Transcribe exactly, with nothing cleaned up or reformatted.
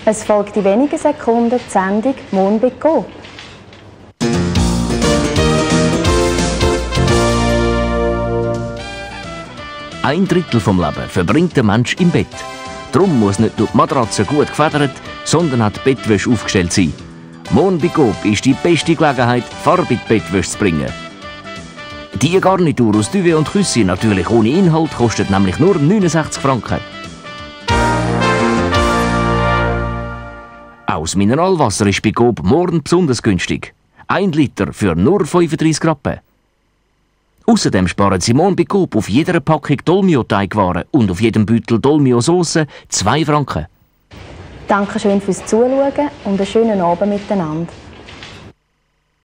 Es folgt in wenigen Sekunden die Sendung «Mon bei Coop». Ein Drittel vom Leben verbringt der Mensch im Bett. Darum muss nicht nur die Matratze gut gefedert, sondern auch die Bettwäsche aufgestellt sein. Mon bei Coop ist die beste Gelegenheit, Farbe in die Bettwäsche zu bringen. Die Garnitur aus Duvet und Küssi, natürlich ohne Inhalt, kostet nämlich nur neunundsechzig Franken. Auch das Mineralwasser ist bei Coop morgen besonders günstig. Ein Liter für nur fünfunddreissig Rappen. Außerdem sparen Sie morgen bei Coop auf jeder Packung Dolmio-Teigwaren und auf jedem Beutel Dolmio-Sauce zwei Franken. Dankeschön fürs Zuschauen und einen schönen Abend miteinander.